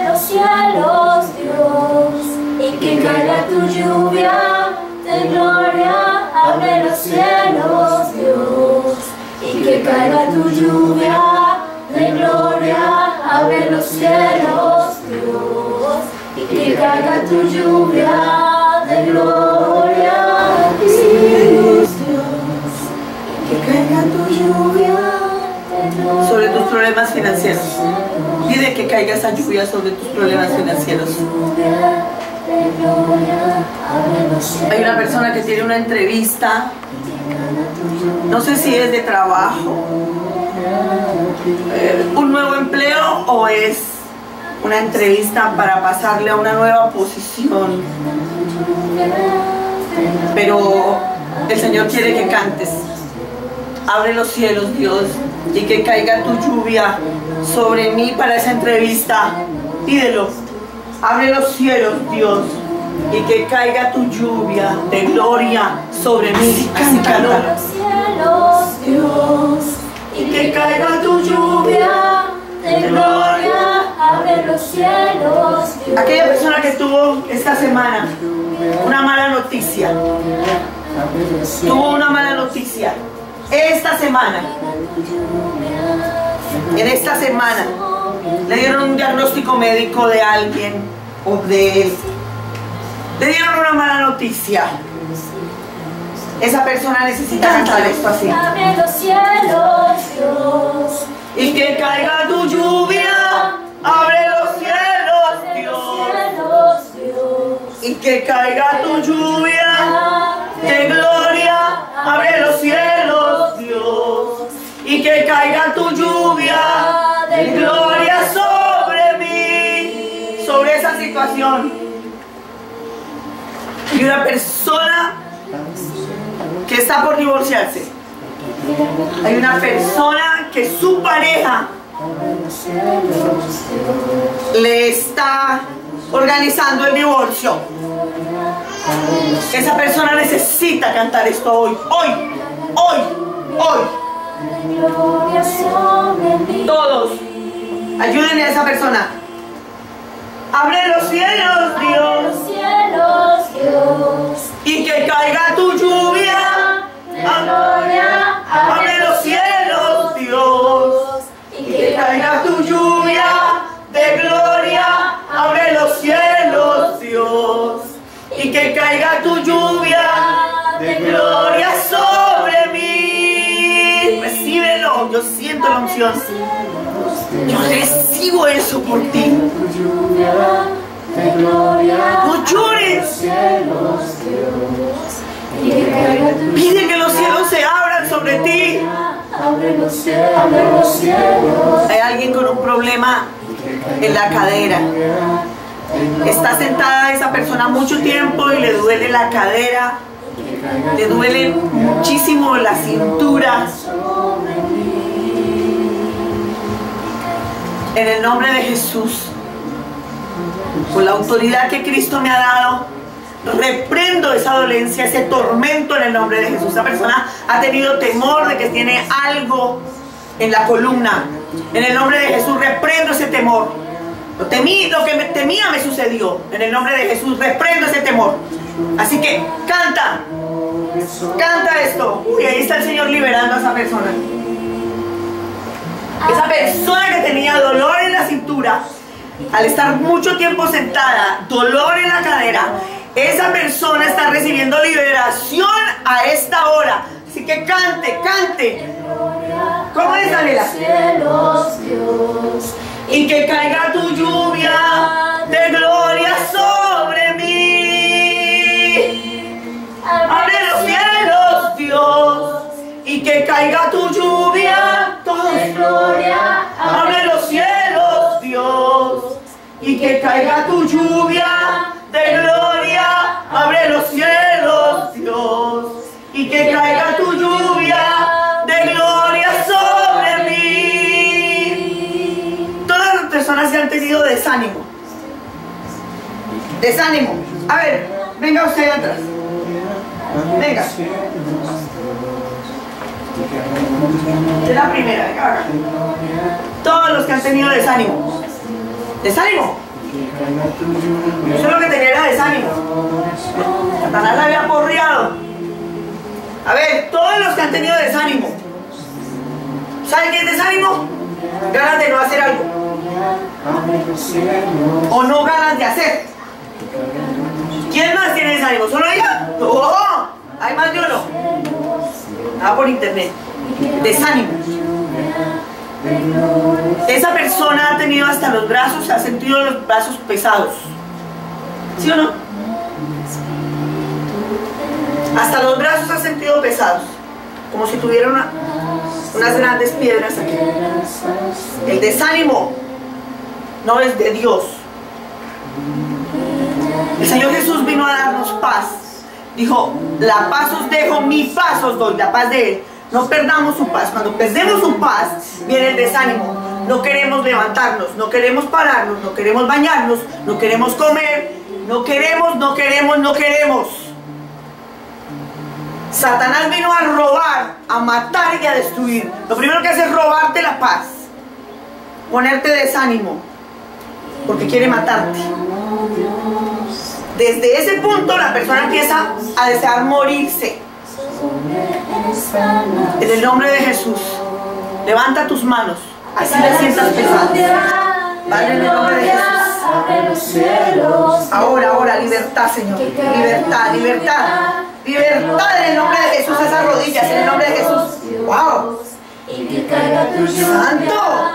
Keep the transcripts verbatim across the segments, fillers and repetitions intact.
los cielos, Dios, y que caiga tu lluvia de gloria. Abre los cielos, Dios, y que caiga tu lluvia de gloria. Abre los cielos, Dios, y que caiga tu lluvia de gloria. Dios, y que caiga tu lluvia de gloria. Sobre tus problemas financieros. Pide que caiga esa lluvia sobre tus problemas financieros. Hay una persona que tiene una entrevista, no sé si es de trabajo, eh, un nuevo empleo o es una entrevista para pasarle a una nueva posición, pero el Señor quiere que cantes. Abre los cielos, Dios, y que caiga tu lluvia sobre mí para esa entrevista. Pídelo. Abre los cielos, Dios, y que caiga tu lluvia de gloria sobre mí. Así canta. Abre los cielos, Dios, y que caiga tu lluvia de gloria. Abre los cielos, Dios. Aquella persona que tuvo esta semana una mala noticia, tuvo una mala noticia esta semana, en esta semana le dieron un diagnóstico médico de alguien o de él, le dieron una mala noticia. Esa persona necesita cantar esto así. Abre los cielos, Dios, y que caiga tu lluvia. Abre los cielos, Dios, y que caiga tu lluvia de gloria. Abre los cielos, Dios, y que caiga tu lluvia de gloria sobre mí, sobre esa situación. Y una persona que está por divorciarse. Hay una persona que su pareja le está organizando el divorcio. Esa persona necesita cantar esto hoy, hoy, hoy, hoy. Todos, ayuden a esa persona. Abre los cielos, Dios, y que caiga tu lluvia. Abre los cielos, Dios, y que caiga tu lluvia de gloria. Abre los cielos, Dios, y que caiga tu lluvia de gloria sobre mí. Recíbelo, yo siento la unción. Yo recibo eso por ti. No llores. Pide que los cielos se abran sobre ti. Hay alguien con un problema en la cadera. Está sentada esa persona mucho tiempo y le duele la cadera, le duele muchísimo la cintura. En el nombre de Jesús, con la autoridad que Cristo me ha dado, reprendo esa dolencia, ese tormento en el nombre de Jesús. Esa persona ha tenido temor de que tiene algo en la columna. En el nombre de Jesús reprendo ese temor. Lo, temí, lo que me temía me sucedió. En el nombre de Jesús reprendo ese temor. Así que canta. Canta esto. Uy, ahí está el Señor liberando a esa persona. Esa persona que tenía dolor en la cintura, al estar mucho tiempo sentada, dolor en la cadera, esa persona está recibiendo liberación a esta hora. Así que cante, cante. ¿Cómo es, Daniela? Y que caiga tu lluvia de gloria sobre mí. Abre los cielos, Dios, y que caiga tu lluvia de gloria. Abre los cielos, Dios, y que caiga tu lluvia de gloria. Abre los cielos, Dios, y que caiga tu lluvia de gloria sobre mí. Todas las personas se han tenido desánimo. Desánimo. A ver, venga usted atrás. Venga. Es la primera, venga acá. Todos los que han tenido desánimo. Desánimo. Eso es lo que tenía, era desánimo. Satanás la había porreado. A ver, todos los que han tenido desánimo, ¿saben qué es desánimo? Ganas de no hacer algo. O no ganas de hacer. ¿Quién más tiene desánimo? ¿Solo ella? ¡Oh! Hay más de uno. Ah, por internet. Desánimo. Esa persona ha tenido hasta los brazos, ha sentido los brazos pesados. ¿Sí o no? Hasta los brazos ha sentido pesados. Como si tuviera una, unas grandes piedras aquí. El desánimo no es de Dios. El Señor Jesús vino a darnos paz. Dijo, la paz os dejo, mi paz os doy, la paz de Él. No perdamos su paz. Cuando perdemos su paz, viene el desánimo. No queremos levantarnos, no queremos pararnos, no queremos bañarnos, no queremos comer, no queremos, no queremos, no queremos. Satanás vino a robar, a matar y a destruir. Lo primero que hace es robarte la paz, ponerte desánimo, porque quiere matarte. Desde ese punto la persona empieza a desear morirse. En el nombre de Jesús, levanta tus manos, así te sientas pesado. Vale, en el nombre de Jesús. Ahora, ahora, libertad, Señor. Libertad, libertad. Libertad en el nombre de Jesús, esas rodillas, en el nombre de Jesús. ¡Wow! ¡Santo!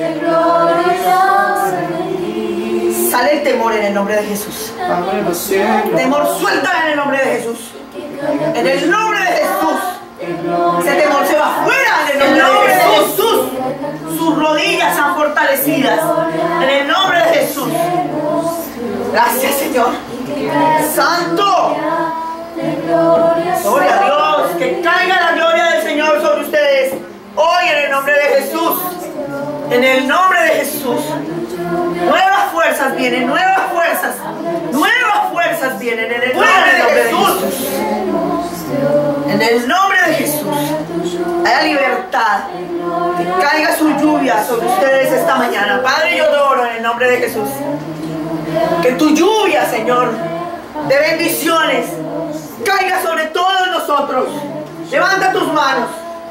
Sale el temor en el nombre de Jesús. Temor, suéltala en el nombre de Jesús. En el nombre de Jesús. Ese temor se va fuera en el nombre de Jesús. Sus rodillas sean fortalecidas en el nombre de Jesús. Gracias, Señor. Santo. Gloria a Dios. Que caiga la gloria del Señor sobre ustedes hoy en el nombre de Jesús. En el nombre de Jesús. Nuevas fuerzas vienen, nuevas fuerzas. Nuevas fuerzas vienen en el nombre de Jesús. En el nombre de Jesús. Haya libertad. Que caiga su lluvia sobre ustedes esta mañana. Padre, yo te oro en el nombre de Jesús. Que tu lluvia, Señor, de bendiciones, caiga sobre todos nosotros. Levanta tus manos.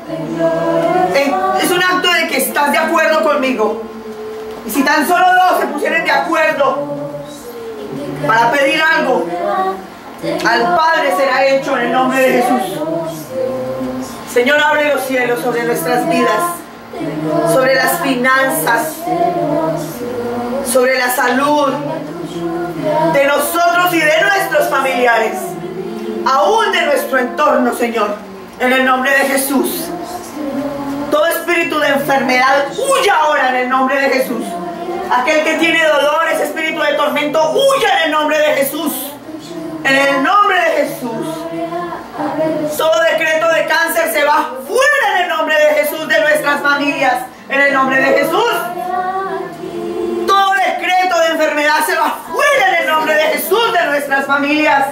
Es un acto de que estás de acuerdo conmigo. Y si tan solo dos se pusieran de acuerdo para pedir algo, al Padre será hecho en el nombre de Jesús. Señor, abre los cielos sobre nuestras vidas, sobre las finanzas, sobre la salud de nosotros y de nuestros familiares, aún de nuestro entorno, Señor, en el nombre de Jesús. Todo espíritu de enfermedad huya ahora en el nombre de Jesús. Aquel que tiene dolor, ese espíritu de tormento, huya en el nombre de Jesús. En el nombre de Jesús. Todo decreto de cáncer se va fuera en el nombre de Jesús de nuestras familias. En el nombre de Jesús. Todo decreto de enfermedad se va fuera en el nombre de Jesús de nuestras familias.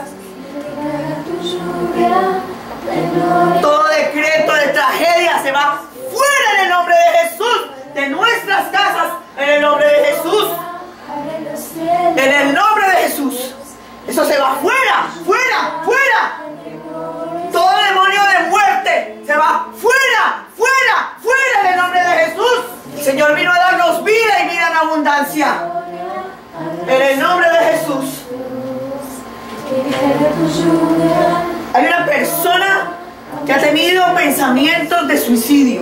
Todo decreto de tragedia se va fuera en el nombre de Jesús de nuestras casas. En el nombre de Jesús. En el nombre de Jesús. Eso se va fuera, fuera, fuera. Todo demonio de muerte se va fuera, fuera, fuera en el nombre de Jesús. El Señor vino a darnos vida y vida en abundancia. En el nombre de Jesús. Hay una persona que ha tenido pensamientos de suicidio.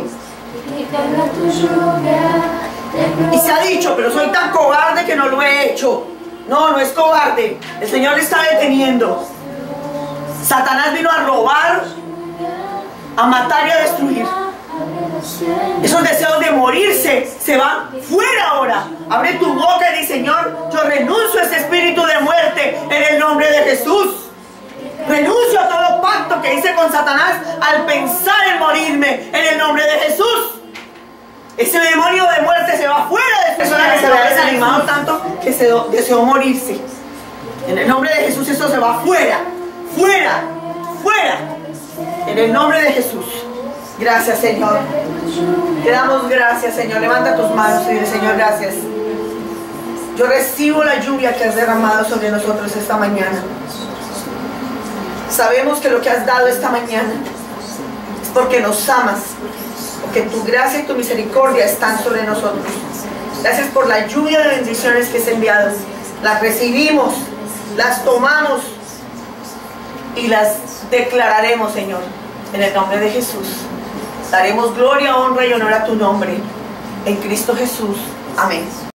Y se ha dicho, pero soy tan cobarde que no lo he hecho. No, no es cobarde. El Señor le está deteniendo. Satanás vino a robar, a matar y a destruir. Esos deseos de morirse se van fuera ahora. Abre tu boca y di, Señor, yo renuncio a ese espíritu de muerte en el nombre de Jesús. Renuncio a todo pacto que hice con Satanás al pensar en morirme en el nombre de Jesús. Ese demonio de muerte se va fuera de esa persona que se había desanimado tanto que se deseó morirse. En el nombre de Jesús eso se va fuera, fuera, fuera. En el nombre de Jesús. Gracias, Señor. Te damos gracias, Señor. Levanta tus manos y dile, Señor, gracias. Yo recibo la lluvia que has derramado sobre nosotros esta mañana. Sabemos que lo que has dado esta mañana es porque nos amas, porque tu gracia y tu misericordia están sobre nosotros. Gracias por la lluvia de bendiciones que has enviado. Las recibimos, las tomamos y las declararemos, Señor, en el nombre de Jesús. Daremos gloria, honra y honor a tu nombre, en Cristo Jesús. Amén.